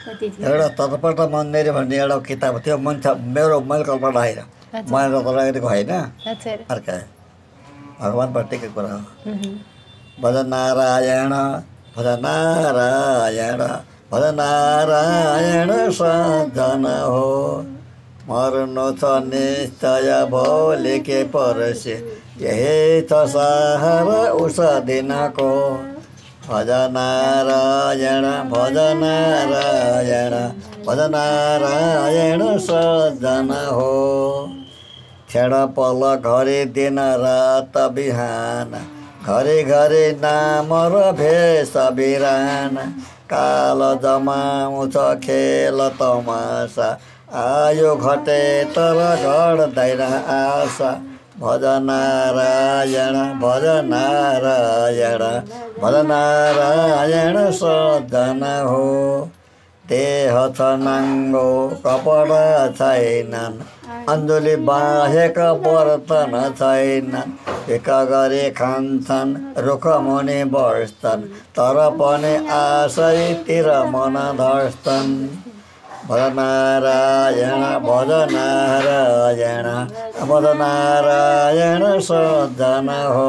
एउटा तत्पट मन्दिर भन्ने एउटा किताब थियो मैले कल्पना होइन मैले रचना गरेको होइन अर्का भगवान्प्रतिको कुरा हो भज नारायण भज नारायण भज नारायण सजन हो मर्नु छ निश्चय भोलि के पर्से यही छ सहारा उस दिनको भज नारायण भज नारायण भज नारायण सजन हो क्षण पल घरि दिन रात बिहान घरि घरि नाम र भेष बिरान काल जमाउँछ खेल तमासा आयो घटे तर घट्दैन आशा भज नारायण भज नारायण भज नारायण सजन हो देह छ नाङ्गो कपडा छैनन् अञ्जुली बाहेक बर्तन छैनन् भिख गरी खान्छन् रुख मुनि बस्छन् तर पनि आशैतिर मन धर्छन् भज नारायण भज नारायण भज नारायण सजन हो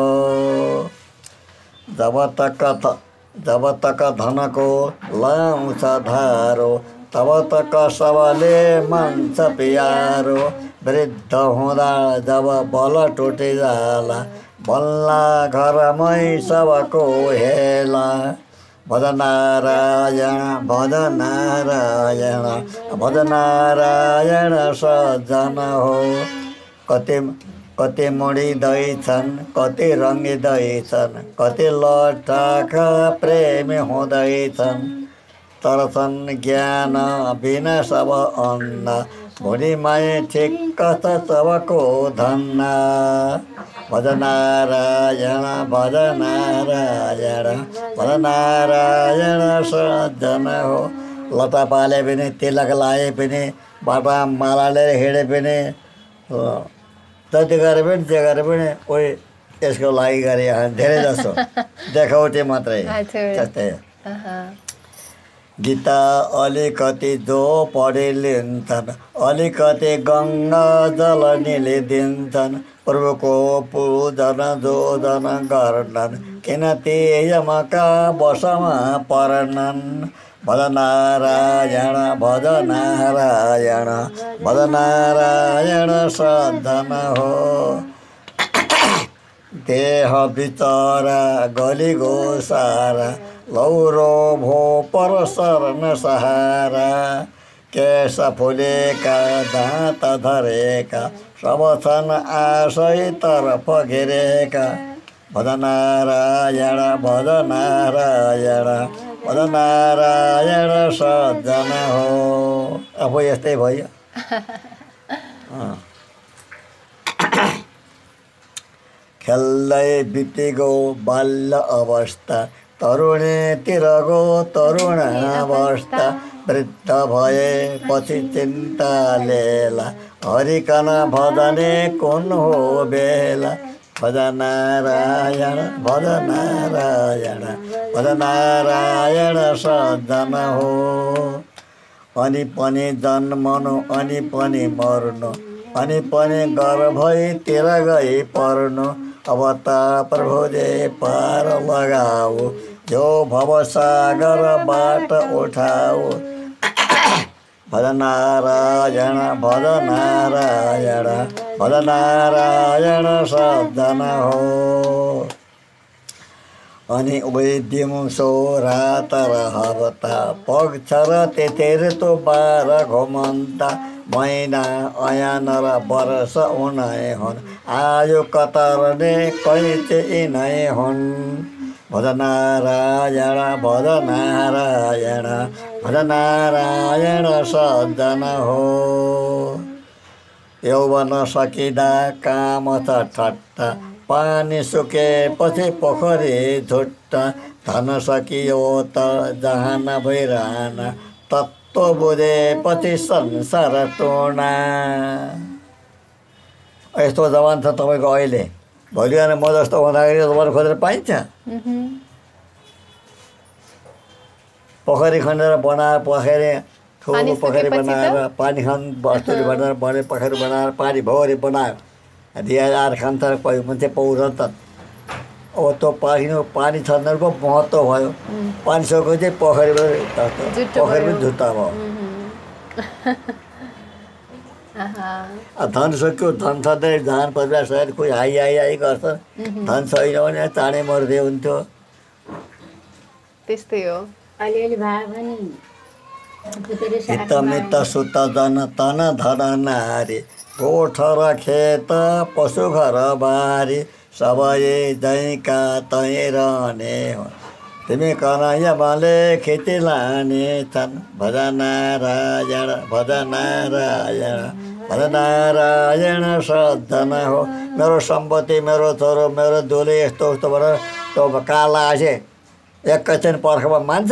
जब तक धनको लाउँछ धारो तब तक सबले मान्छ प्यारो वृद्ध हुँदा जब बल टुटिजाला बल्ला घरमै सबको हेला भज नारायण भज नारायण भज नारायण सजन हो कति मुडिँदैछन् कति रङ्गिँदैछन् कति लटाखा प्रेमी हुँदैछन् तर छन् ज्ञान बिना सब अन्न भुँडीमै ठिक्क छ सबको धन्ना भज नारायण भज नारायण भज नारायण सजन हो लता पाले पनि तिलक लाए पनि बाटा माला लिएर हिँडे पनि जति गरे पनि जे गरे पनि कोही यसको लागि गरे धेरै जसो देखाउटे मात्रै त्यस्तै गीता अलिकति जो पढि लिन्छन् अलिकति गङ्गा जल निलिदिन्छन् प्रभुको पूजन जोजन गर्छन् किन ती यमका वशमा पर्नन् भज नारायण भज नारायण भज नारायण सजन हो देह बिचरा गली गो सारा लौरो भो पर शरण सहारा केश फुलेका दाँत धरेका सब छन् आशै तर्फ घेरेका भज नारायण भज नारायण भज नारायण सजन हो अब यस्तै भयो खेल्दै बितेको बाल्य अवस्था तरुणीतिर गो तरुण अवस्था वृद्ध भएपछि चिन्ता लेला हरिकन भजने कुन हो बेला भज नारायण भज नारायण भज नारायण सजन हो अनि पनि जन्मनु अनि पनि मर्नु अनि पनि गर्भैतिर गई पर्नु अब त प्रभुले पार लगाऊ जो भवसागरबाट उठाऊ भज नारायण भज नारायण भज नारायण सजन हो अनि दिउँसो रात र हप्ता पक्ष र त्यति ऋतु 12 घुमन्ता महिना अयान र वर्ष उनै हुन् आयु कतरने कैचे यिनै हुन् भज नारायण भज नारायण भज नारायण सजन हो यौवन सकिँदा काम छ ठट्टा पानी सुकेपछि पोखरी झुट्टा धन सकियो त जहान भइरहन तत्त्व बुझेपछि संसार टोना यस्तो जवान छ तपाईँको अहिले भोलि आएर म जस्तो हुँदाखेरि तपाईँहरू खोजेर पाइन्छ पोखरी खनेर बनाएर ठुलो पोखरी सुकेपछि बनाएर पानी खान बस्तुले बनाएर बने पोखरी बनाएर पानी भौरी बनायो दिएर खान्छ कोही मान्छे पौर त अब त्यो पानी छर्नको महत्त्व भयो पानी सकेपछि पोखरीमा झुट्टा भयो धन सक्यो धन छँदै धान परिवार सहित कोही हाई गर्छ धन छैन भने चाँडै मर्दै हुन्थ्यो त्यस्तै हो अलिअलि भए पनि हितमित सुत जन तन धन नारी गोठ र खेत पशु घर बारी सबै जैका तै रहने हो तिमी कनैयाले खेती लाने छन् भज नारायण भज नारायण भज नारायण सज्जन हो मेरो सम्पत्ति मेरो छोरो मेरो दुले यस्तो उस्तो भनेर त्यो काला आसे एकैछिन पर्खमा मान्छ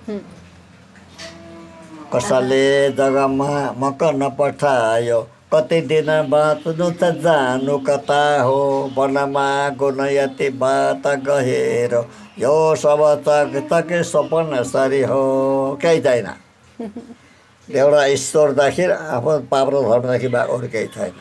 कसैले जग्गामा मक नपठायो कति दिन बाँच्नु त जानु कता हो वनमा गुण यति बात गहेर यो सब तक सपन सरी हो केही छैन एउटा ईश्वरदेखि आफ्नो पाप्रो धर्मदेखि अरू केही छैन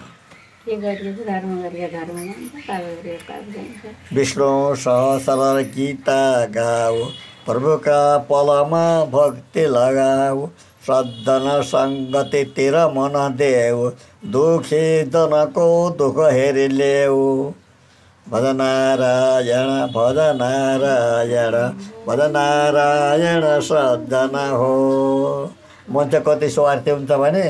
विष्णु सहस्र गीता गाऊ प्रभुका पलमा भक्ति लगाऊ सज्जन सङ्गतितिर मन देऊ दुखी जनको दुःख हेरी ल्याऊ भज नारायण भज नारायण भज नारायण सज्जन हो मान्छे कति स्वार्थी हुन्छ भने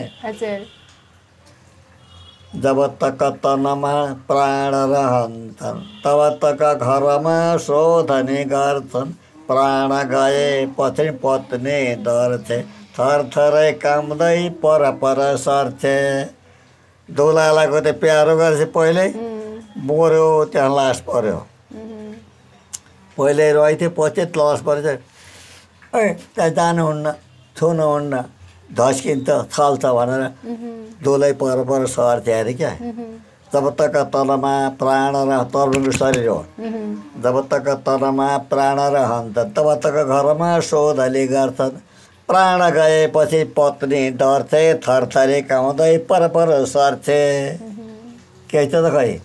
जब तक तनमा प्राण रहन्छन् तब तक घरमा शोधनी गर्छन् प्राण गएपछि पत्नी डर्थे थरथरै काम्दै पर सर्थे दुलालाई कतै प्यारो गरेपछि पहिल्यै मऱ्यो त्यहाँ लास पर्यो पहिल्यै रहेथ्यो पछि लास परेछ त्यहाँ जानुहुन्न छुनुहुन्न धस्किन्छ छल्छ भनेर दुलै पर सर्थे अरे क्या जब तक तनमा प्राण तर्नुको शरीर हो जब तक तनमा प्राण रहन्छ तब तक घरमा शोधली गर्छन् प्राण गएपछि पत्नी डर्थे थरथरी काउँदै पर सर्थे केही छ त खै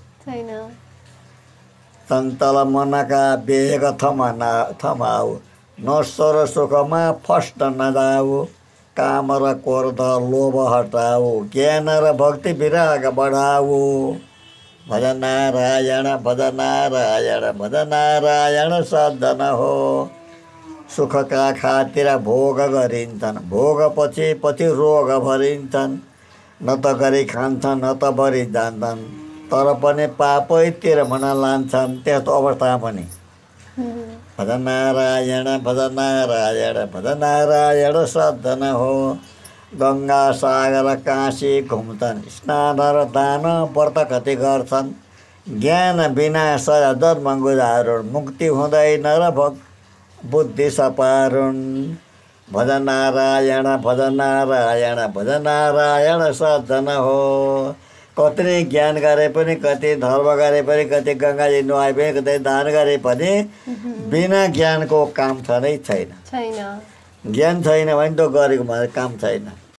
चञ्चल मनका वेग थमाऊ नश्वर सुखमा फस्ट नजाऊ काम र क्रोध लोभ हटाऊ ज्ञान र भक्ति विराग बढाऊ भज नारायण भज नारायण भज नारायण सज्जन हो सुखका खातिर भोग गरिन्छन् भोगपछि रोग भरिन्छन् न त गरी खान्छन् न त भरि जान्छन् तर पनि पापैतिर मन लान्छन् त्यस्तो अवस्थामा पनि भज नारायण भज नारायण भज नारायण सज्जन हो गङ्गा सागर काशी घुम्छन् स्नान र दान व्रत कति गर्छन् ज्ञान बिना सय जन्म गुजारुन् मुक्ति हुँदैन र बुद्धि सपारुन् भज नारायण भज नारायण भज नारायण सज्जन हो कति नै ज्ञान गरे पनि कति धर्म गरे पनि कति गङ्गाजी नुहाए पनि कतै दान गरे पनि बिना ज्ञानको काम छँदै छैन ज्ञान छैन भने त गरेको काम छैन